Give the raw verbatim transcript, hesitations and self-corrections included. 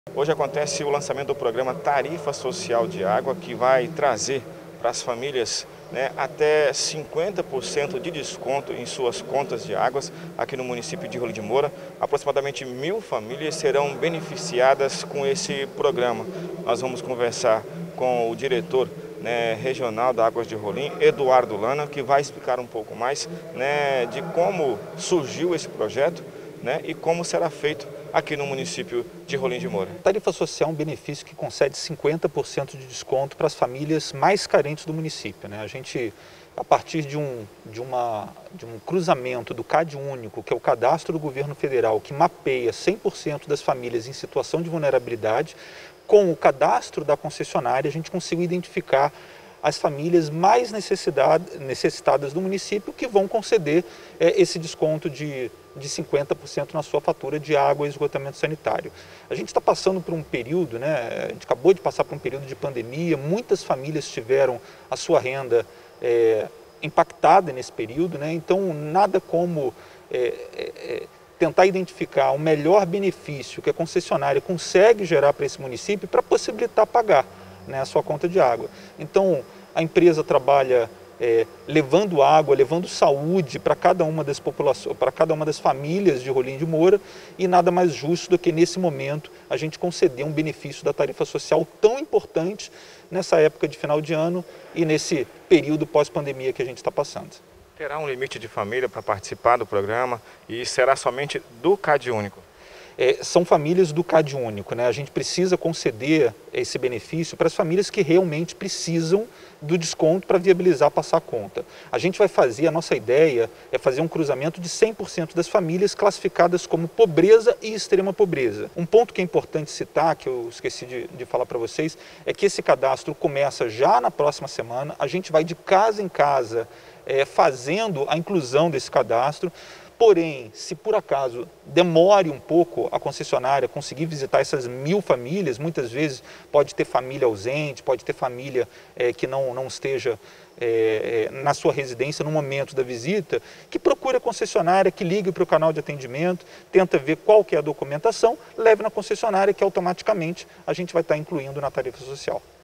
Hoje acontece o lançamento do programa Tarifa Social de Água, que vai trazer para as famílias, né, até cinquenta por cento de desconto em suas contas de águas aqui no município de Rolim de Moura. Aproximadamente mil famílias serão beneficiadas com esse programa. Nós vamos conversar com o diretor, né, regional da Águas de Rolim, Eduardo Lana, que vai explicar um pouco mais, né, de como surgiu esse projeto, né, e como será feito aqui no município de Rolim de Moura. A tarifa social é um benefício que concede cinquenta por cento de desconto para as famílias mais carentes do município, né? A gente, a partir de um, de, uma, de um cruzamento do CAD único, que é o cadastro do governo federal, que mapeia cem por cento das famílias em situação de vulnerabilidade, com o cadastro da concessionária, a gente conseguiu identificar as famílias mais necessitadas do município que vão conceder é, esse desconto de, de cinquenta por cento na sua fatura de água e esgotamento sanitário. A gente está passando por um período, né, a gente acabou de passar por um período de pandemia, muitas famílias tiveram a sua renda é, impactada nesse período, né, então nada como é, é, tentar identificar o melhor benefício que a concessionária consegue gerar para esse município para possibilitar pagar, né, a sua conta de água. Então, a empresa trabalha é, levando água, levando saúde para cada uma das populações, para cada uma das famílias de Rolim de Moura, e nada mais justo do que nesse momento a gente conceder um benefício da tarifa social tão importante nessa época de final de ano e nesse período pós-pandemia que a gente está passando. Terá um limite de família para participar do programa e será somente do CAD único? É, são famílias do CAD único, né? A gente precisa conceder esse benefício para as famílias que realmente precisam do desconto para viabilizar passar a conta. A gente vai fazer, a nossa ideia é fazer um cruzamento de cem por cento das famílias classificadas como pobreza e extrema pobreza. Um ponto que é importante citar, que eu esqueci de, de falar para vocês, é que esse cadastro começa já na próxima semana. A gente vai de casa em casa é, fazendo a inclusão desse cadastro. Porém, se por acaso demore um pouco a concessionária conseguir visitar essas mil famílias, muitas vezes pode ter família ausente, pode ter família é, que não, não esteja é, na sua residência no momento da visita, que procure a concessionária, que ligue para o canal de atendimento, tenta ver qual que é a documentação, leve na concessionária que automaticamente a gente vai estar incluindo na tarifa social.